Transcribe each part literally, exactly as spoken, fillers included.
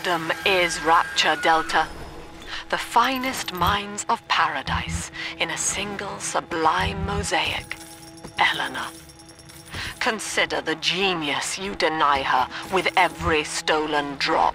Adam is Rapture Delta. The finest minds of paradise in a single sublime mosaic. Eleanor. Consider the genius you deny her with every stolen drop.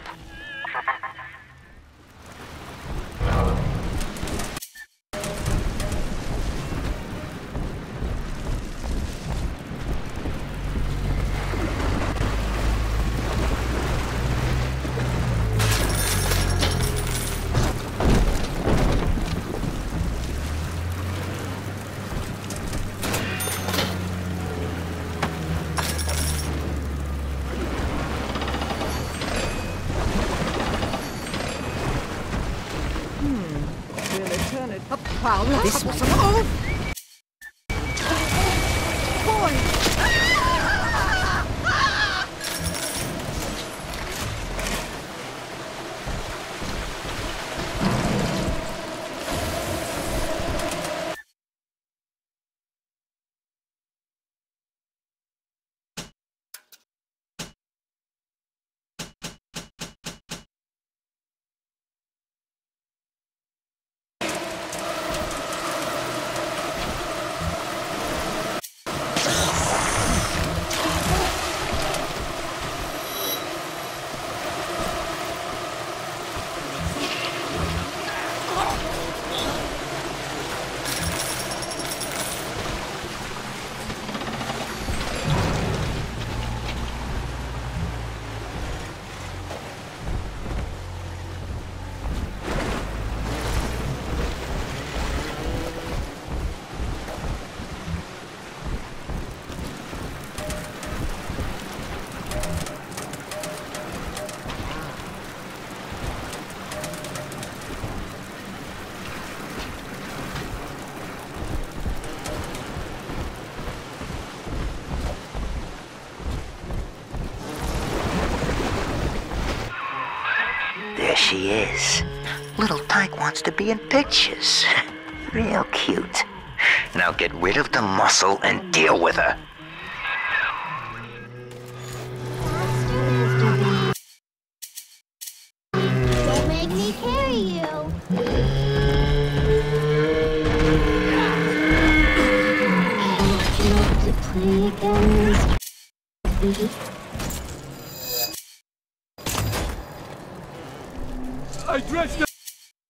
This was an old boy. She is. Little Tyke wants to be in pictures. Real cute. Now get rid of the muscle and deal with her. Don't make me carry you. To play again. I dressed up.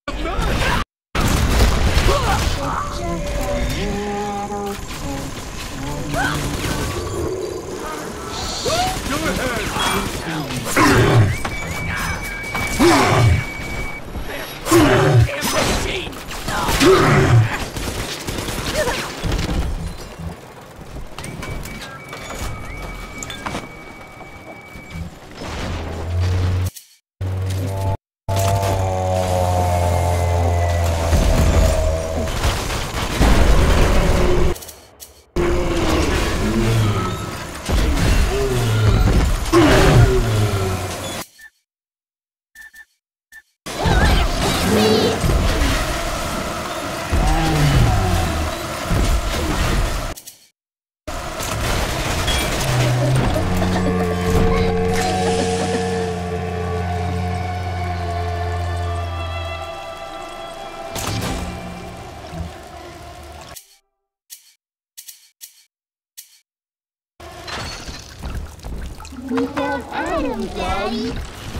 We have Adam, Daddy.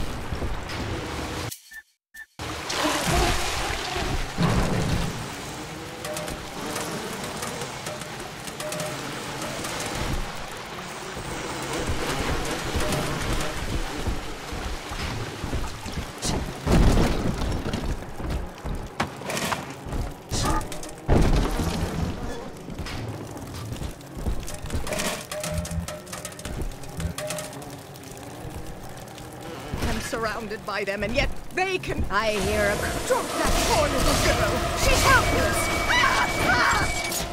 Surrounded by them, and yet they can. I hear a. Drop that poor little girl. She's helpless. Ah! Ah!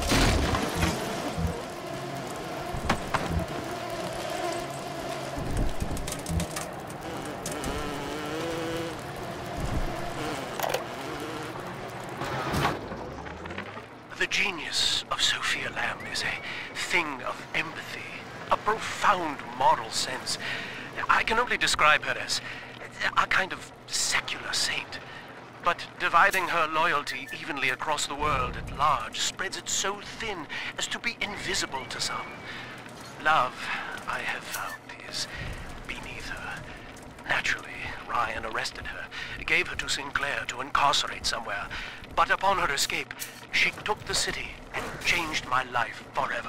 The genius of Sophia Lamb is a thing of empathy, a profound moral sense. I can only describe her as a kind of secular saint. But dividing her loyalty evenly across the world at large spreads it so thin as to be invisible to some. Love, I have found, is beneath her. Naturally, Ryan arrested her, gave her to Sinclair to incarcerate somewhere. But upon her escape, she took the city and changed my life forever.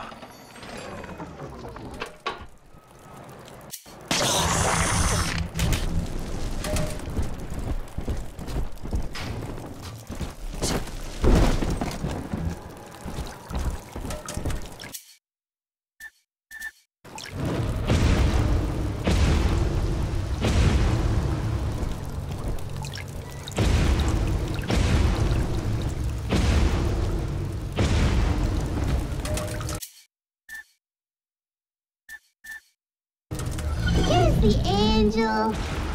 Here's the angel.